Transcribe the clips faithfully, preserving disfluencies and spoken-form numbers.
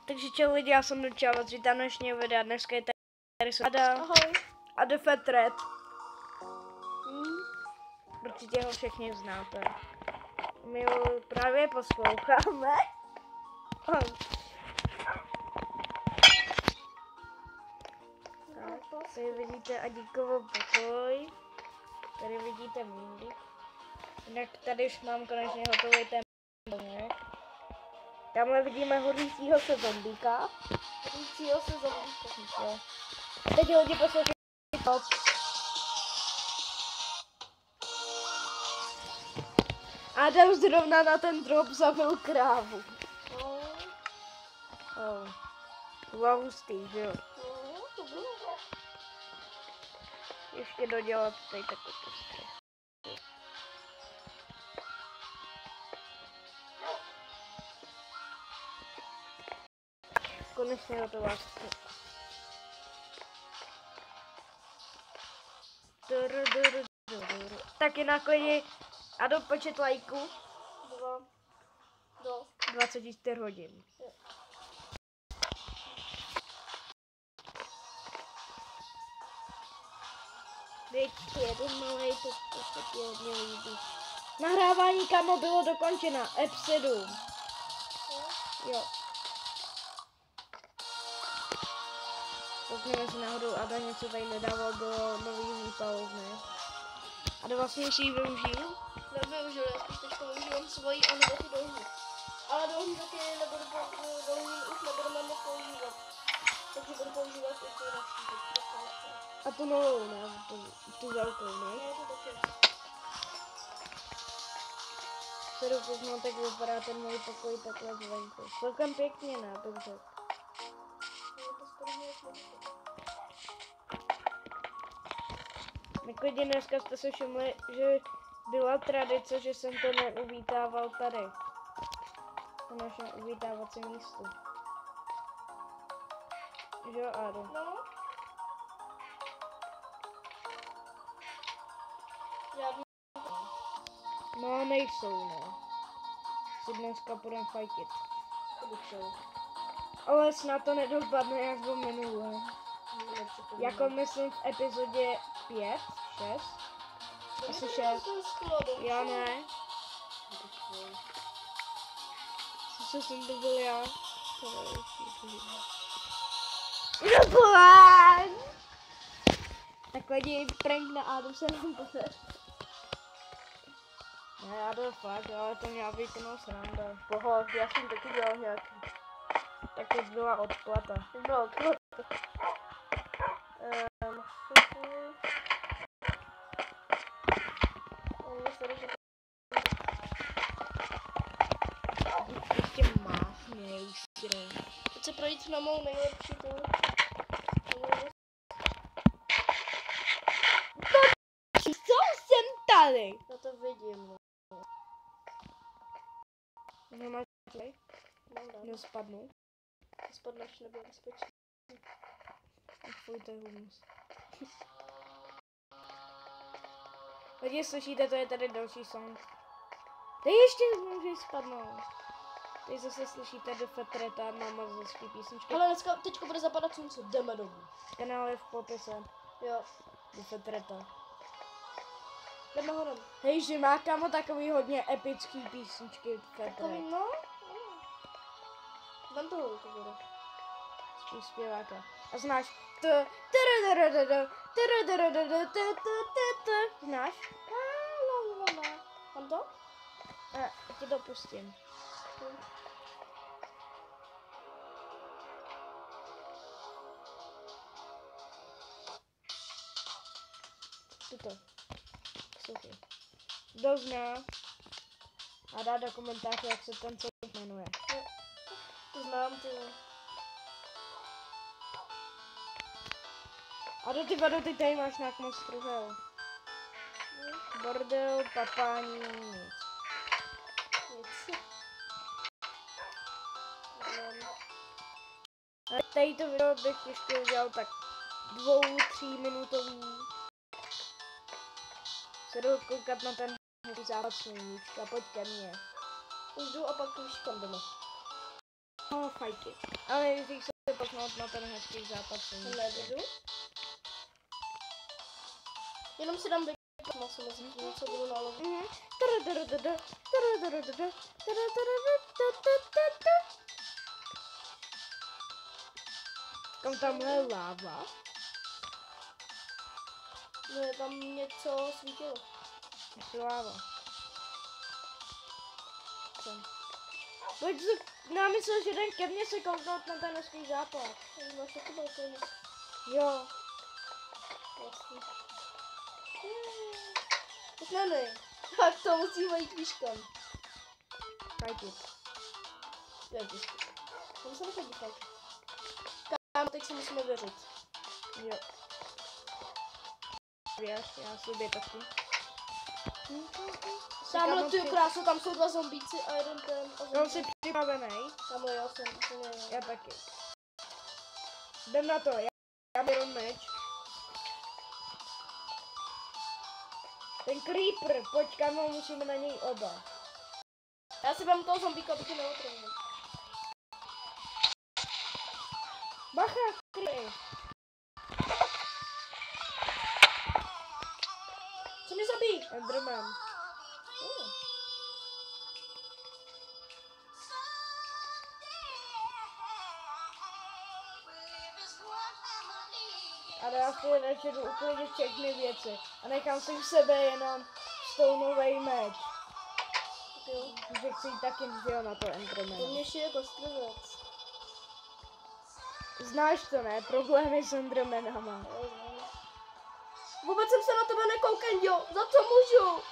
Takže čau lidi, já jsem Nuča, vás vítám dnešního videa. Dneska je tady Ada. Ahoj. A The Fat Red. Hmm. Určitě ho všichni znáte. My ho právě posloucháme. Tak, tady vidíte Adíkovo pokoj. Tady vidíte můj. Jinak tady už mám konečně hotový ten domek. Tamhle vidíme hořícího se zombíka. Hořícího se zombíka. Teď lidi poslouchají top. Adam zrovna na ten drop zabil krávu. No. Oh. To bylo hustý, že jo? No, to bylo. Ještě dodělat tady takový střech. Konečně hotová střech. Tak jinak lidi, a do počet lajků Dva. Do. dvacet čtyři hodin. Větší jeden malej, to v podstatě hodně líbí. Nahrávání kamo bylo dokončeno, Ep sedm. Jo. Koukneme si náhodou, Ada něco tady nedával do nových výpalů, ne? Ada vlastně si ji využil? Nevyužil, já spíš teďka využívám svoji a nebo ty dolní. Ale dolní taky nebudu používat, dolní už nebudeme moc používat. Takže budu používat i tu naší. A tu novou, ne? Tu, tu velkou, ne? Ne, to taky. Sedu poznal, tak vypadá ten můj pokoj takhle zvenku. Celkem pěkně, ne? Dobře. Nakonec dneska jste se všimli, že byla tradice, že jsem to neuvítával tady. To našem uvítávacím místu. Že jo, Ádo? No. Žádný. No, nejsou, ne. Si dneska budeme fajtit. Jsou. Ale snad to nedopadne jak bylo minulé. Jako myslím v epizodě pět, šest. Asi šest. Já ne. Co jsem to byl já? Rozpůlán! Tak lidi, prank na Ádu se nám podař. Ne, já jdu fakt, ale to měla být jenom sranda. Poho, já jsem taky dělal nějaký. Tak to byla odplata. To bylo odplata. Ehm, Ještě máchnej, sire. Chci projít na mou nejlepší tu. Co jsem tady? Já to vidím. Nemáš tady? Mám dát. Nespadnu. Spadneš, nebyl bezpečný. Fuj, to je humus. Lidi, slyšíte, to je tady další song. Tady ještě může spadnout. Teď zase slyšíte do Fetreta na mazovské písničky. Ale dneska, teďko bude zapadat slunce, jdeme domů. Kanál je v popise. Jo. Do Fetreta. Jdeme honem. Hej, že má kamo takový hodně epický písničky Fetret. Takový, no. Vem toho, to bude. Spíš zpěváka. A znáš to... Znáš? Mám to? A ti to pustím. Tuto. Sluchej. Kdo zná? A dá do komentáře, jak se ten co jmenuje. To znám, ty. A do ty vado, ty tady máš nějak moc truhel. Bordel, papání, nic. Nic. A tady to video bych ještě udělal tak dvou, tří minutový. Se jdu koukat na ten zápas sluníčka, pojď ke mně. Už jdu a pak už kam jdeme. No, fajky. Ale nejdřív se posnout na ten hezký zápas. Nebudu. Jenom si dám vypnout maso mezi tím, co budu nalovit. Mhm. Kam tamhle láva? No je tam něco svítilo. Ještě láva. Sem. Pojď se, já myslel, že jdem ke mně se kouknout na ten hezký zápas. Tady máš jako balkóně. Jo. Vlastně. Tak ne, ne. Tak to musíme jít výškem. Fajky. Jak výškem? To se nechodí fakt. Kámo, teď si musíme věřit. Jo. Věř, já sobě taky. Tamhle ty krásu, tam jsou dva zombíci a jeden ten a Jsem zombíci. si připravený. Tamhle já jsem úplně... Já taky. Jdem na to, já, já beru meč. Ten creeper, pojď kamo, musíme na něj oba. Já si vem toho zombíka, aby tě neotravil. Bacha, creeper. Co mi zabij? Enderman. Oh. Ale já si načedu úplně všechny věci. A nechám si v sebe jenom stoneový meč. Jo. Takže chci jít taky jo, na to To Enderman. mě šije kostlivec. Znáš to, ne? Problémy s Endermanama. Jo, znám. Vůbec jsem se na tebe nekoukal, jo. Za co můžu?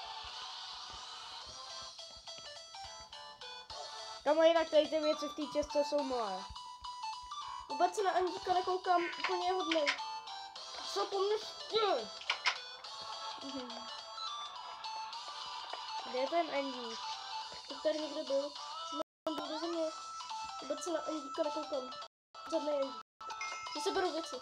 Kamo, jinak tady ty věci v té čestce jsou moje. Vůbec se na Andíka nekoukám, úplně hodnej. Co po mně chtěl? Kde je ten Andy? To tady někde byl. Jsem byl do země. Vůbec se na Andíka nekoukám. Žádnej Andík. Ty se berou věci.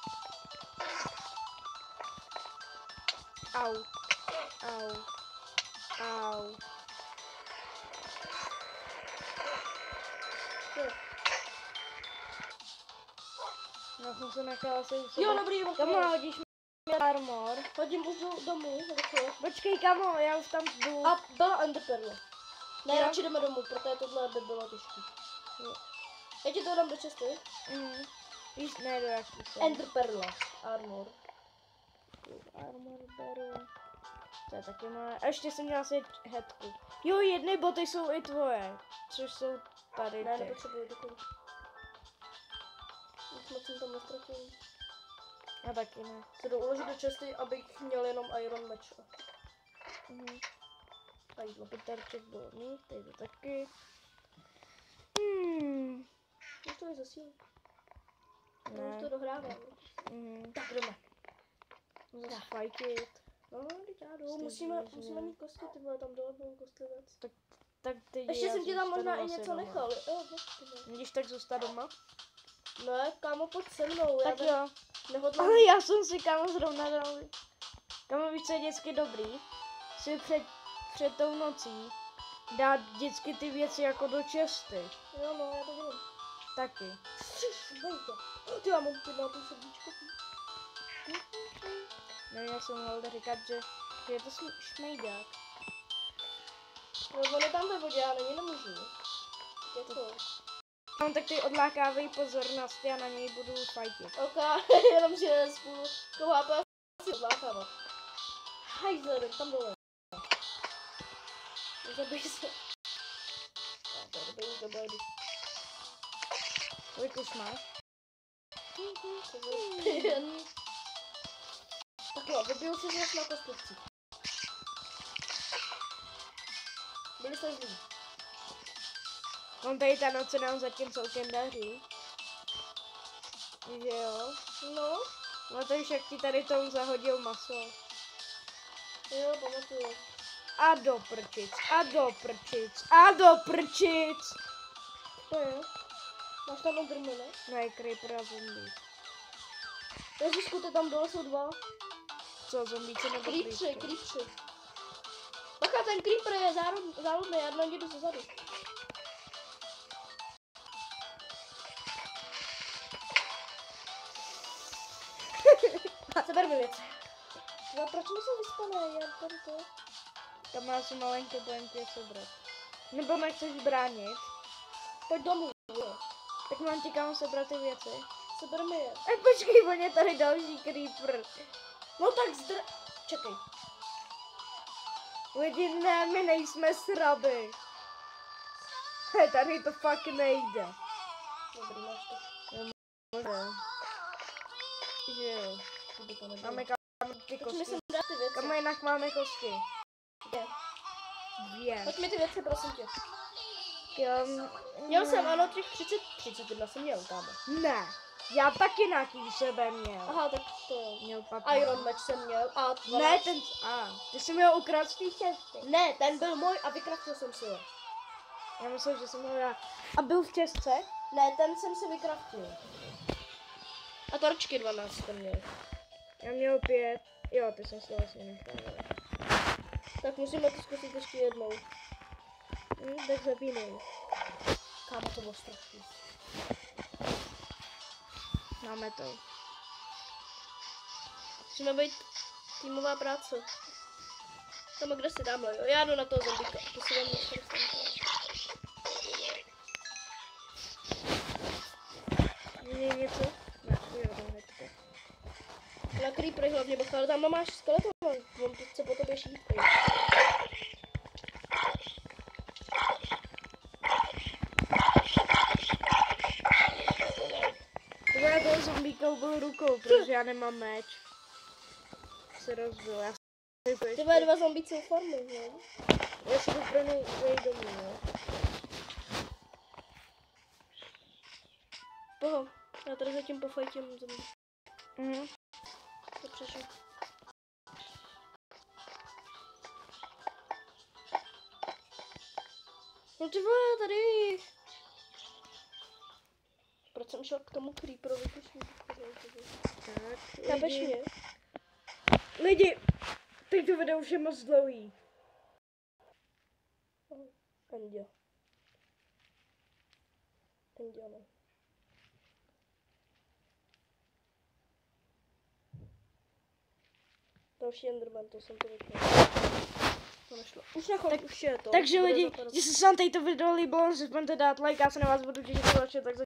Au. Au. Au. Jo, Já jsem se nechala se u sebe. jo dobrý, Kamo, kamo. hodíš mi armor. Hodím už do domů, rychle. Počkej, kamo, já už tam jdu. A byla enderperla. Ne, Jo. radši jdeme domů, protože tohle by bylo těžké. Jo. Já ti to dám do česty. Mhm. Víš, ne, do jaký jsem. Enderperla. Armor. Armor beru. To je taky moje. A ještě jsem měla asi hetku. Jo, jedny boty jsou i tvoje. Což jsou tady Ne, ty. nepotřebuji, děkuji. Už moc jsem tam nestratil. Já taky ne. Se jdu uložit do česty, abych měl jenom iron meč. Mhm. A jídlo. Petarček byl mít, tady to taky. Hmm. Už to je za sílu. Já Ne. už to dohrávám. Mhm. Tak jdeme. Zase fajtit. No, teď já jdu. Jste Musíme, zvěřině. musíme mít kosti, ty vole, tam dole byl kostlivec. Tak teď Ještě já jsem ti tam možná i zůstanu něco asi nechal. doma. Jo, počkej. Když tak zůstat doma? Ne, kámo, pojď se mnou. Já Tak tak jo. nehodlám. Ale já jsem si kámo zrovna dal. Kámo, víš, co je vždycky dobrý? Si před, před tou nocí dát vždycky ty věci jako do česty. Jo, no, já to dělám. Taky. Bejte. Ty, já mám tu na tu srdíčko. No já jsem mohl říkat, že, že je to sm- šmejdák. No, on je tam ve vodě, já na něj nemůžu. Je to. No tak ty odlákávej pozornost, já na něj budu fajtit. Ok, jenom že spolu tou H P si odlákávat. Hajzler, tam dole. Zabij se. A to je dobrý, už dobrý. Kolik už máš? Tak jo, vybiju si zase na kostlivci. Byli jste zlí. On tady ta noc se nám zatím celkem daří. Že jo? No, No to však ti tady tomu zahodil maso. jo, pamatuju. A do prčic, a do prčic, a do prčic. To je. Máš tam odrmu, ne? Ne, creeper a zombie. Ježišku, ty tam dole jsou dva. Co, zombíci nebo Creepři, creepři? creepři. Bacha, ten creeper je záludný, já na něj jdu zezadu. Seber mi věci. No proč mi se vyspané? Já tady to... Tam má si malinko, budem tě sebrat. Nebo nechceš bránit? Pojď domů. Jo. Tak mám ti kam sebrat ty věci. Seber mi je. E, počkej, on je tady další creeper. No tak zdr... Čekej. Lidi, ne, my nejsme sraby. He, tady to fakt nejde. Dobrý, máš to. Možná. Že jo. Kdyby to nebylo. Máme kam ty Pojď mi kosti. sem dát ty věci. Kam jinak máme kosti? Kde? Dvě. Pojď mi ty věci, prosím tě. Kam... Měl jsem, ano, těch třicet, třicet jedna jsem měl, kámo. Ne. Já taky nějaký sebe měl. Aha, tak to jo. Měl patnáct. Iron Match jsem měl a dvanáct. Ne, ten... A, ty jsi měl ukradl svý těsty. Ne, ten byl můj a vykraftil jsem si ho. Já myslím, že jsem ho já. A byl v těsce? Ne, ten jsem si vykraftil. A torčky dvanáct jsem měl. Já měl pět. Jo, ty jsem si to asi nechal. Tak musíme to zkusit ještě jednou. Hm, tak zapínej. Kámo, to bylo strašný. Máme to. Musíme být týmová práce. Tam, kde si dáme, jo? Já jdu na toho zombíka. To si vám něco Je něco? Ne, jo, dáme to. Na creepery hlavně bacha, ale tam máš skeleton. On to chce po tobě šít. Tohle já toho zombíka ubil rukou, protože já nemám meč. Se rozbil, já si Ty vole, dva zombíci u farmy, jo? Já si vyprnu vejít domů, jo. Poho, já tady zatím pofajtím zombí. Mhm. To přežiju. No ty vole, tady. Proč jsem šel k tomu creeperovi, když mi Tak, Chápeš lidi. mě? Lidi, teď to video už je moc dlouhý. Anděl. Anděl, ne. Další Enderman, to jsem to vypnul. To nešlo. Už nechom, Tak- už je to. Takže Bude lidi, zapadat. jestli se vám tady to video líbilo, zapomeňte dát like, já se na vás budu těšit další, tak